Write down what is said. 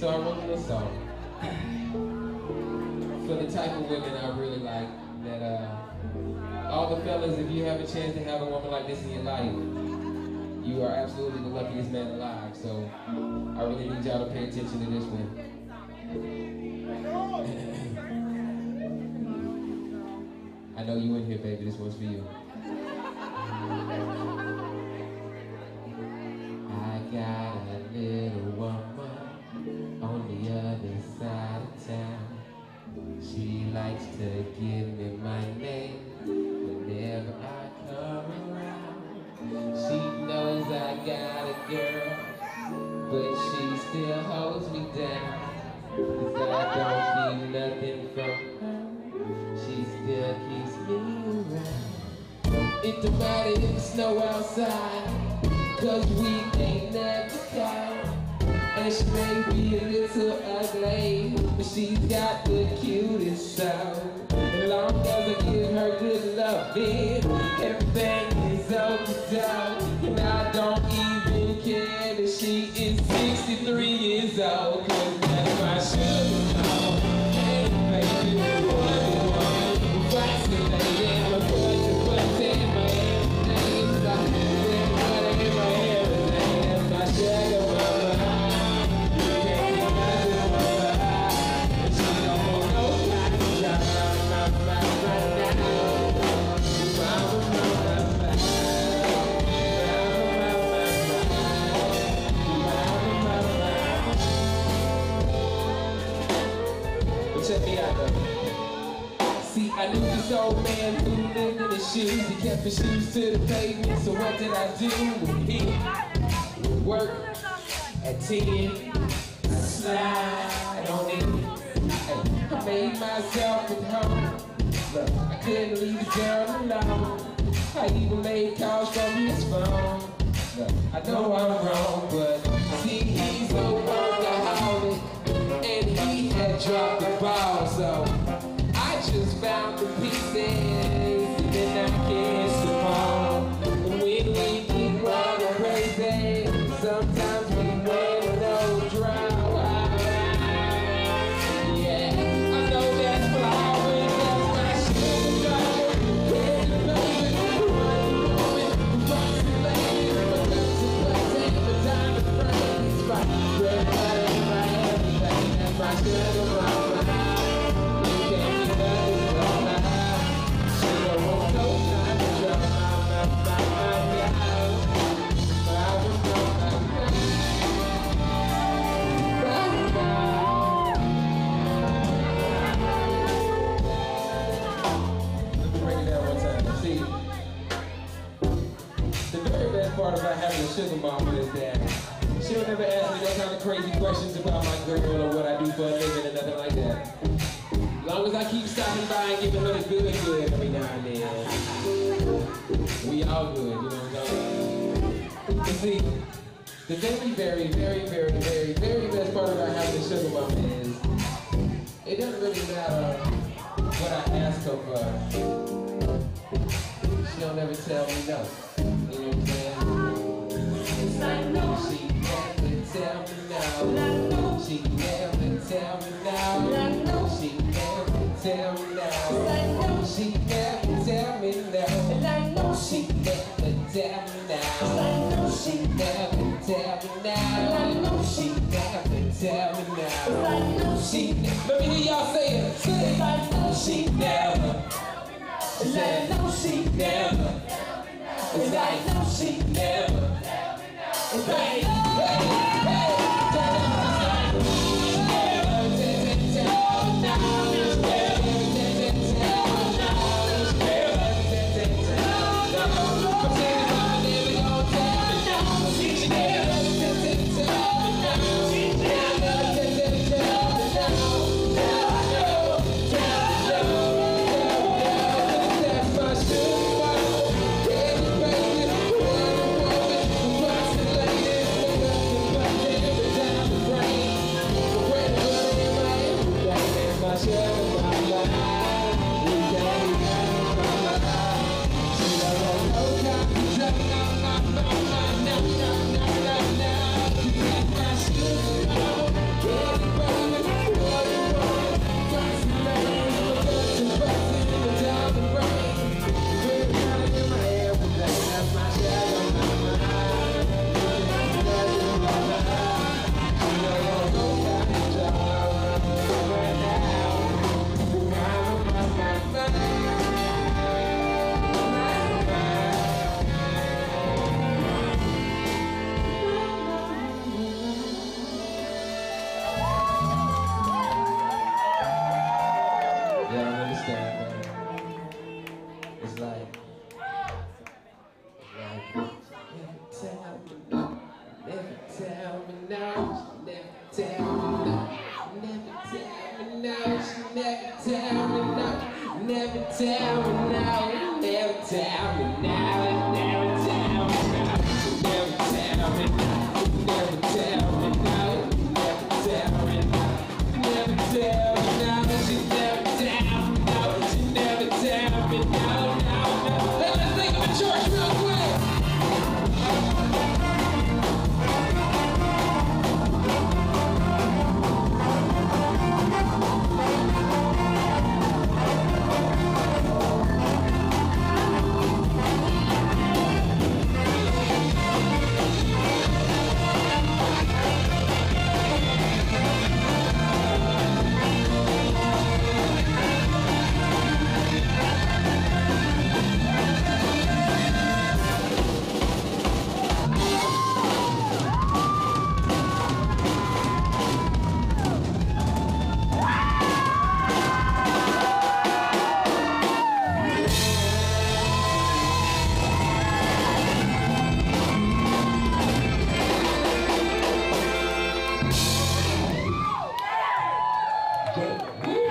So I wrote this song for the type of women I really like. That all the fellas, if you have a chance to have a woman like this in your life, you are absolutely the luckiest man alive. So I really need y'all to pay attention to this one. I know you in here, baby. This one's for you. I got a little woman on the other side of town. She likes to give me my name whenever I come around. She knows I got a girl, but she still holds me down. 'Cause I don't need nothing from her, she still keeps me around. It don't matter if it's snow outside, 'cause we ain't never tired. And she may be a little ugly, but she's got the cutest sound. As long as I give her good loving, everything is open down. And I don't even care that she is 63 years old, 'cause that's my sugar mama. Hey baby, Wonder Woman, fascinating. My butt in my everything. Stop putting butter in my everything. That's my sugar mama. Check me out though. See, I knew this old man who lived in his shoes. He kept his shoes to the pavement, so what did I do? He would work at 10, I slide on it. Hey, I made myself at home. Look, I couldn't leave the girl alone. I even made calls from his phone. Look, I know I'm wrong, but see, he's a workaholic. And he had dropped the ball, so I just found the pieces, and then I kissed them all. And when we keep running crazy, sometimes we win no draw. Yeah, I know that's flawed, that's my shit. Can't believe it, woman, fascinating. My guts and butt ain't my diamond rings. Red light in my everything. My sugar mama, you can't be nothing from my house. She don't want no time to drop my Let me break it down one time. See, the very best part about having a sugar mama is that she'll never ask me no kind of crazy questions about my girl or what I do for a living or nothing like that. As long as I keep stopping by and giving her the good every now and then. We all good, you know what I'm saying? You see, the very best part about having a sugar mama is, it doesn't really matter what I ask her for. She don't ever tell me no. You know what I'm saying? It's like no, she never tell me no. She never tell me no. She never tell me no. She never tell me no. She never tell me no. She never tell me no. She never tell me no. She never. Let me hear y'all say it. Say it. She never. It's like no, she never. It's like no, she never. It's like Go.